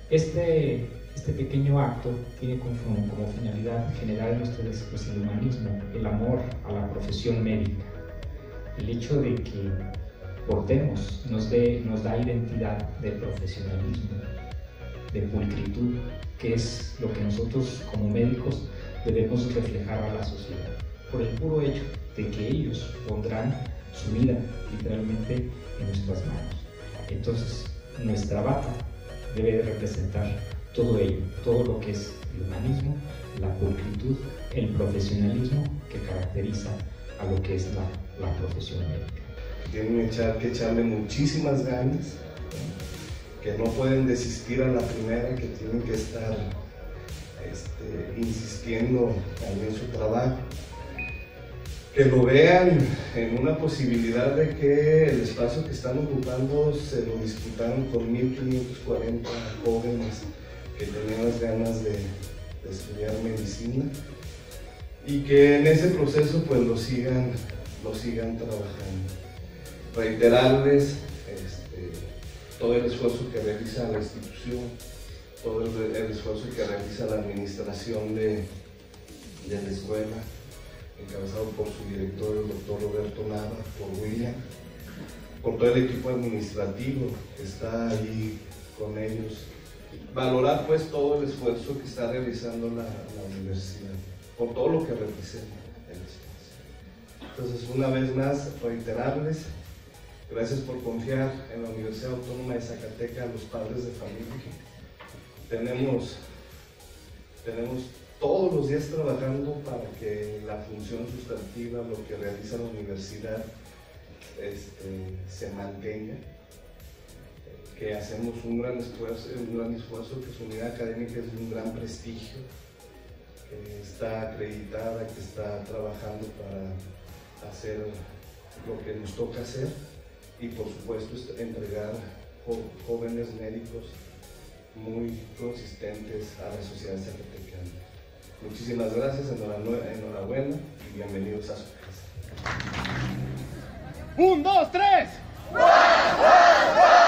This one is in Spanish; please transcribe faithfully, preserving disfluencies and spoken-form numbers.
Este, este pequeño acto tiene como, como finalidad generar en ustedes pues, el humanismo, el amor a la profesión médica. El hecho de que portemos nos, dé, nos da identidad de profesionalismo, de pulcritud, que es lo que nosotros como médicos debemos reflejar a la sociedad, por el puro hecho de que ellos pondrán su vida literalmente en nuestras manos. Entonces, nuestra bata debe representar todo ello, todo lo que es el humanismo, la pulcritud, el profesionalismo que caracteriza a lo que es la, la profesión médica. Tienen que echarle muchísimas ganas, que no pueden desistir a la primera, que tienen que estar este, insistiendo en su trabajo, que lo vean en una posibilidad de que el espacio que están ocupando se lo disputaron con mil quinientos cuarenta jóvenes que tenían las ganas de, de estudiar medicina, y que en ese proceso pues lo sigan, lo sigan trabajando. Reiterarles este, todo el esfuerzo que realiza la institución, todo el, el esfuerzo que realiza la administración de, de la escuela, encabezado por su director, el doctor Roberto Nava, por William, por todo el equipo administrativo que está ahí con ellos. Valorar pues todo el esfuerzo que está realizando la, la universidad, por todo lo que representa el espacio. Entonces, una vez más, reiterarles, gracias por confiar en la Universidad Autónoma de Zacatecas, a los padres de familia. Tenemos, tenemos todos los días trabajando para que la función sustantiva, lo que realiza la universidad, este, se mantenga, que hacemos un gran esfuerzo, un gran esfuerzo, que su unidad académica es de un gran prestigio, que está acreditada, que está trabajando para hacer lo que nos toca hacer y por supuesto entregar jo jóvenes médicos muy consistentes a la sociedad zacatecana. Muchísimas gracias, enhorabuena y bienvenidos a su casa. ¡Un, dos, tres! ¡Wow, wow, wow!